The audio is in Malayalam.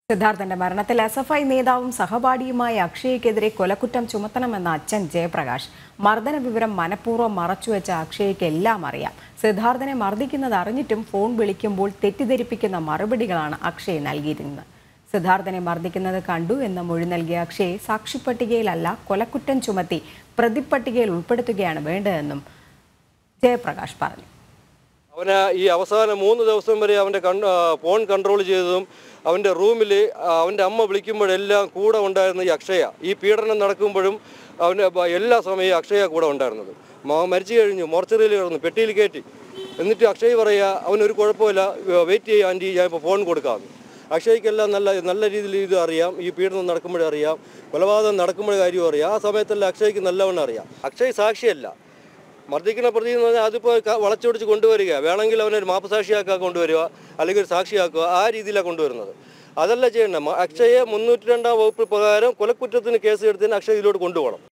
സിദ്ധാർത്ഥന്റെ മരണത്തിൽ എസ്എഫ്ഐ നേതാവും സഹപാഠിയുമായ അക്ഷയ്ക്കെതിരെ കൊലക്കുറ്റം ചുമത്തണമെന്ന അച്ഛൻ ജയപ്രകാശ്. മർദ്ദന വിവരം മനഃപൂർവ്വം മറച്ചുവെച്ച അക്ഷയ്ക്ക് എല്ലാം അറിയാം. സിദ്ധാർത്ഥനെ മർദ്ദിക്കുന്നത് അറിഞ്ഞിട്ടും ഫോൺ വിളിക്കുമ്പോൾ തെറ്റിദ്ധരിപ്പിക്കുന്ന മറുപടികളാണ് അക്ഷയ് നൽകിയിരുന്നത്. സിദ്ധാർത്ഥനെ മർദ്ദിക്കുന്നത് കണ്ടു എന്ന മൊഴി നൽകിയ അക്ഷയെ സാക്ഷിപ്പട്ടികയിലല്ല കൊലക്കുറ്റം ചുമത്തി പ്രതിപ്പട്ടികയിൽ ഉൾപ്പെടുത്തുകയാണ് വേണ്ടതെന്നും ജയപ്രകാശ് പറഞ്ഞു. അവന് ഈ അവസാന 3 ദിവസം വരെ അവൻ്റെ ഫോൺ കൺട്രോൾ ചെയ്തതും അവൻ്റെ റൂമിൽ അവൻ്റെ അമ്മ വിളിക്കുമ്പോഴെല്ലാം കൂടെ ഉണ്ടായിരുന്ന ഈ അക്ഷയ, ഈ പീഡനം നടക്കുമ്പോഴും അവൻ്റെ എല്ലാ സമയവും അക്ഷയ കൂടെ ഉണ്ടായിരുന്നത്. മരിച്ചു കഴിഞ്ഞു, മോർച്ചറിയിൽ കിടന്നു, പെട്ടിയിൽ കയറ്റി. എന്നിട്ട് അക്ഷയ് പറയുക അവനൊരു കുഴപ്പമില്ല, വെയിറ്റ് ചെയ്യുക ആൻറ്റി, ഞാൻ ഇപ്പോൾ ഫോൺ കൊടുക്കാമെന്ന്. അക്ഷയ്ക്കെല്ലാം നല്ല രീതിയിൽ ഇത് അറിയാം. ഈ പീഡനം നടക്കുമ്പോഴേ അറിയാം, കൊലപാതകം നടക്കുമ്പോഴേ കാര്യവും അറിയാം. ആ സമയത്തെല്ലാം അക്ഷയ്ക്ക് നല്ലവണ്ണം അറിയാം. അക്ഷയ് സാക്ഷിയല്ല, മർദ്ദിക്കുന്ന പ്രതി എന്ന് പറഞ്ഞാൽ അതിപ്പോൾ വളച്ചൊടിച്ച് കൊണ്ടുവരിക, വേണമെങ്കിൽ അവനൊരു മാപ്പസാക്ഷിയാക്കാൻ കൊണ്ടുവരിക, അല്ലെങ്കിൽ ഒരു സാക്ഷിയാക്കുക, ആ രീതിയിലാണ് കൊണ്ടുവരുന്നത്. അതല്ല ചെയ്യേണ്ടത്. അക്ഷയെ 302 വകുപ്പ് പ്രകാരം കൊലക്കുറ്റത്തിന് കേസ് എടുത്തതിന് അക്ഷയ് ഇതിലോട്ട് കൊണ്ടുപോകണം.